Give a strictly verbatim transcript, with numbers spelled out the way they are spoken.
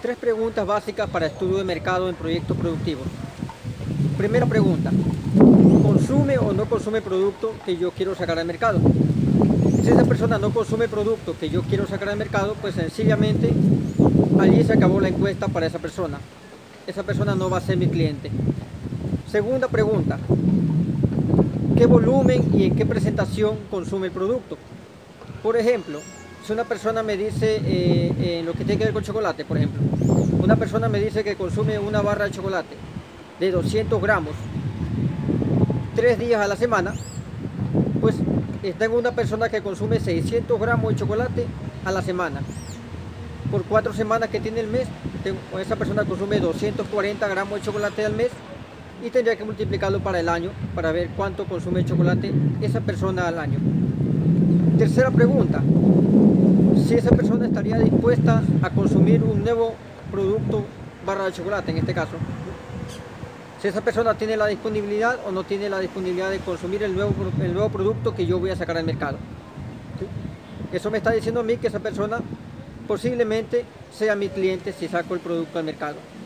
Tres preguntas básicas para estudio de mercado en proyectos productivos. Primera pregunta: ¿consume o no consume producto que yo quiero sacar al mercado? Si esa persona no consume producto que yo quiero sacar al mercado, pues sencillamente allí se acabó la encuesta para esa persona. Esa persona no va a ser mi cliente. Segunda pregunta: ¿qué volumen y en qué presentación consume el producto? Por ejemplo, si una persona me dice, eh, en lo que tiene que ver con chocolate, por ejemplo, una persona me dice que consume una barra de chocolate de doscientos gramos tres días a la semana, pues tengo una persona que consume seiscientos gramos de chocolate a la semana. Por cuatro semanas que tiene el mes, tengo, esa persona consume doscientos cuarenta gramos de chocolate al mes y tendría que multiplicarlo para el año para ver cuánto consume chocolate esa persona al año. Tercera pregunta: si esa persona estaría dispuesta a consumir un nuevo producto barra de chocolate, en este caso. Si esa persona tiene la disponibilidad o no tiene la disponibilidad de consumir el nuevo, el nuevo producto que yo voy a sacar al mercado. ¿Sí? Eso me está diciendo a mí que esa persona posiblemente sea mi cliente si saco el producto al mercado.